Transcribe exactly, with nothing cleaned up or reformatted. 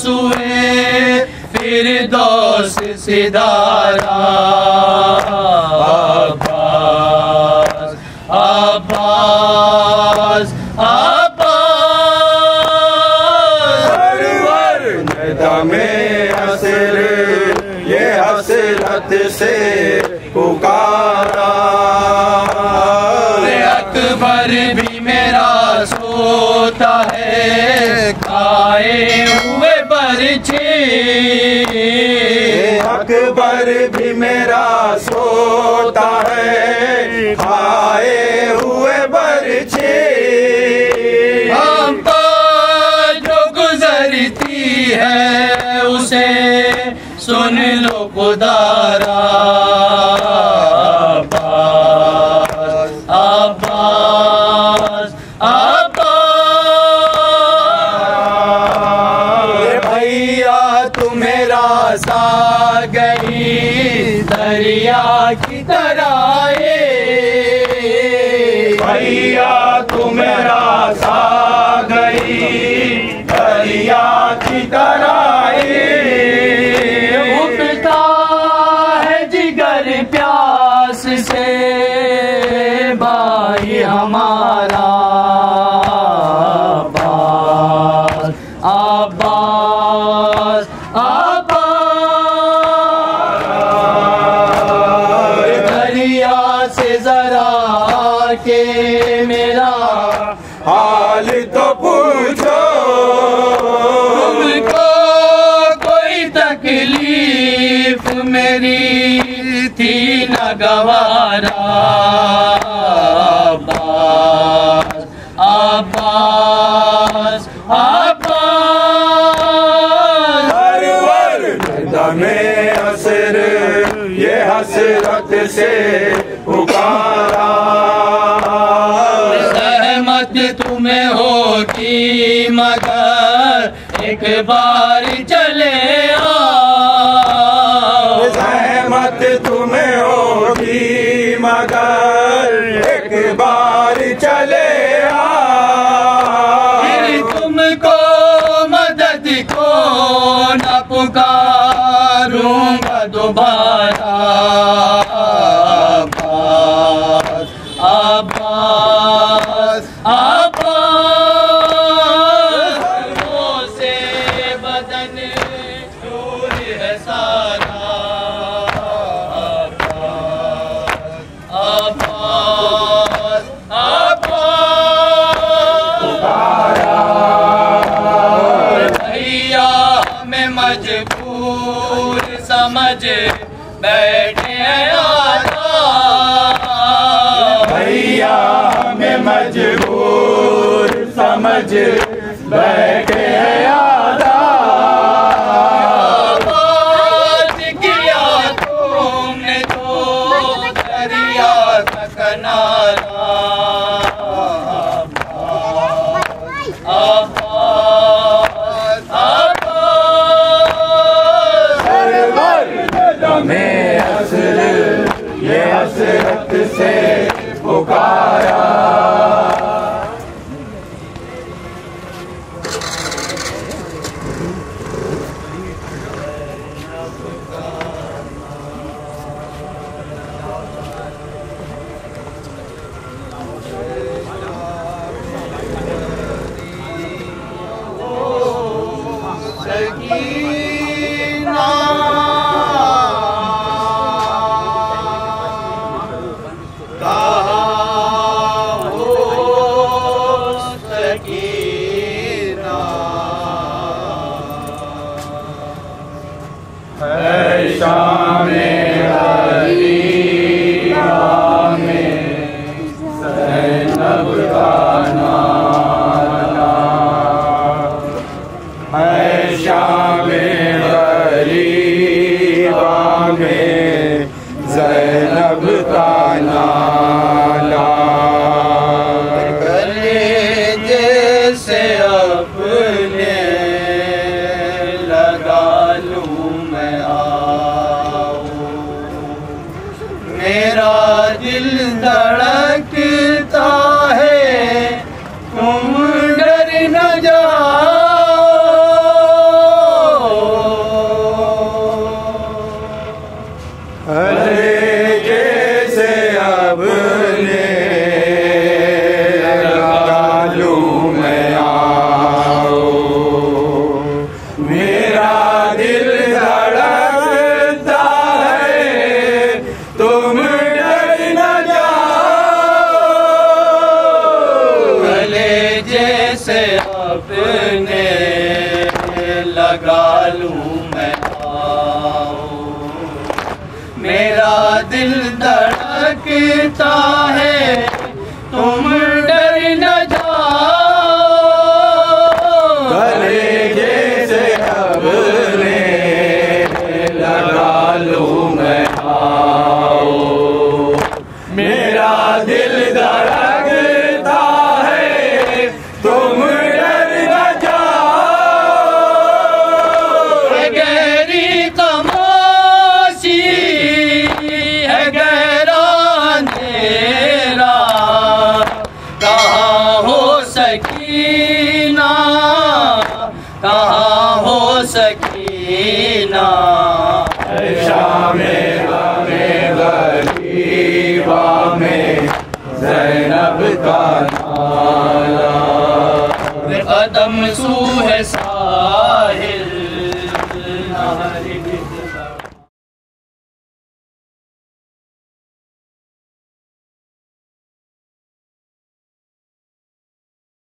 सुए फिरदौस सिधारा। अब्बास अब्बास अब्बास सरवर ने दमे असर ये हसरत से पुकारा। अकबर भी मेरा सोता है खाए हुए बरछे। अकबर भी मेरा सोता है खाए हुए बरछे। हम पर जो गुजरती है उसे सुन लो खुदारा। अब्बास अब्बास अब्बास भैया तू मेरा सा गई दरिया की तरह। भैया तू मेरा सा गई दरिया की तरह। उठता है जिगर प्यास से भाई हमारा। अब्बास अब्बास अब्बास दरिया से जरा के मेरा हाल तो पूछो। तुमको कोई तकलीफ मेरी थी न गवारा। अब्बास अब्बास अब्बास सरवर दमे असर ये हसरत से पुकारा। सहमत तुम्हें होगी मगर एक बार चले आओ। सहमत तुम्हें होगी मगर एक बार चले आओ। फिर तुमको मदद को न पुकारूंगा दोबारा। अब्बास अब्बास अब्बास से बदन दूर है सारा। अब्बास अब्बास भैया हमें मजबूर समझ बैठे आदा। भैया हमें मजबूर समझ बैठे आदा। बात किया तुमने तो दरिया का किनारा। अब्बास अब्बास सरवर दमे असर ये हसरत से पुकारा। सकीना कहाँ हो सकीना। है शामे गरीबा में ज़ैनब का नाना। है शामे गरीबा में ज़ैनब का नाना। कलेजे से अपने लगा लूं मैं आओ। मेरा दिल धड़कता है तुम डर न जाओ। लगा लूं मैं आओ। मेरा दिल धड़कता है तुम डर न जाओ। कलेजे से अपने लगा लूं मैं आओ। मेरा दिल धड़कता है तुम डर न जाओ। है गहरी खामोशी है गहरा अंधेरा, कहाँ हो सकीना कहाँ हो सकीना। शामे में गरीबा में ज़ैनब का नाला। कदम सू है साहिल